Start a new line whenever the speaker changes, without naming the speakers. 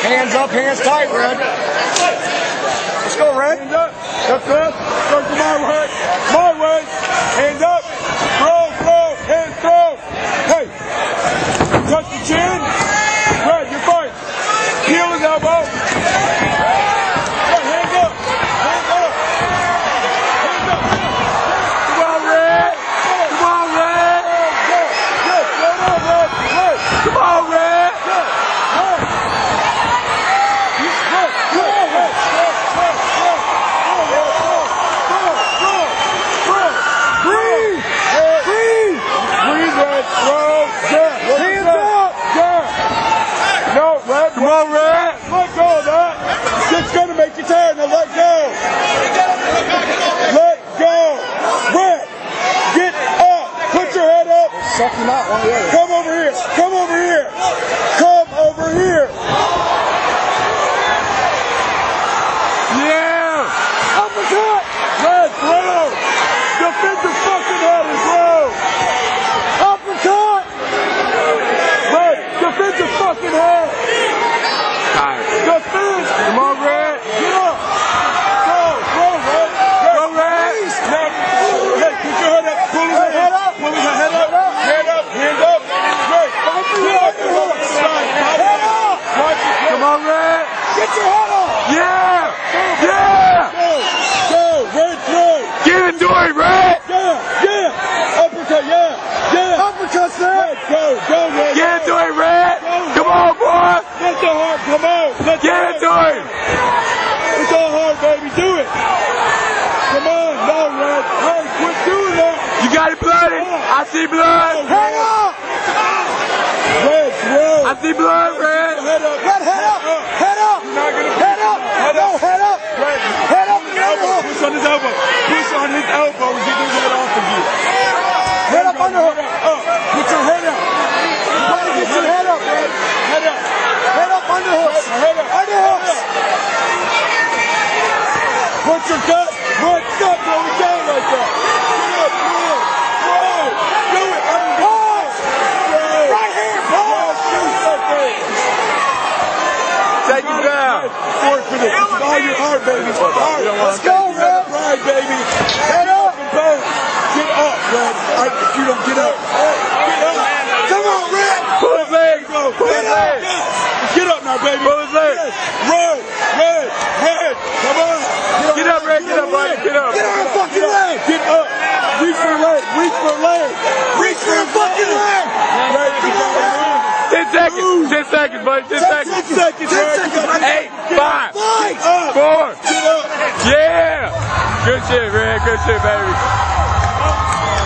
Hands up, hands tight, Red. Let's go, Red.
Hands up. That's it. Circle my way. My way. Hands up. Throw, throw, hands throw. Hey. Touch the chin. Red, you're fine. Heel his elbow. Hands up. Hands up. Hands up. Come on, Red. Come on, Red. Good. Good. Red. Red. Come on, Red. Good. Come on, Red. Let go of that. It's going to make you tired. Now let go. Let go. Red, get up. Put your head up.
Suck him out one way.
Come over here. Come over here. Come over here. Yeah. Uppercut. Red, throw. Defend your fucking head and throw. Uppercut. Red, defend your fucking head. Defend. Come on, Red. Get up. Go, Red. Go, Red. Hey, put your head up. Pull his head up. Pull his head up. Head up. Hands up. Red. Get up. Head up. Come on, Red. Get your head up. Yeah. Yeah. Go. Red, throw. Get into it, Red. Yeah. Yeah. Uppercut. Yeah. Yeah. Uppercut, Red. Go. Go, Red. Get into it, Red. Come on, boy. Let the heart come out. Get into it. It's all hard, baby. Do it. Come on. No, Red. Hey, quit doing that. You got it bloody. I see blood. Head up. Red, throw. I see blood, Red. Head up. Red, head up. Head up. You're not gonna head up. Head up. Head up. Red. Head up. Push on his elbow. Push on his elbow. Get his head off of you. Head up under hook. Put your head up. You gotta get your head up, Red. Head up. Head up under hooks. Head up. Under hooks. Put your gut. Red, stop going down like that. Get up. Throw. Do it. Pause. Right here. Pause. Take him down. Force for this. This is all your heart, baby. Let's go, Red. Right, baby. Head up and pose. Get up, Red. If you don't get up. Get up. Come on, Red. Pull his leg. Pull his leg. Get up now, baby. Pull his leg. Red. Red. Head. Come on. Get up, Red. Get up, buddy. Get up. Get on her fucking leg. Get up. Reach for leg. Reach for leg. Reach for her fucking leg. Red, you got it. 10 seconds. 10 seconds, buddy. 10 seconds. 10 seconds. 8, 5, 4. Get up. Yeah. Good shit, Red. Good shit, baby.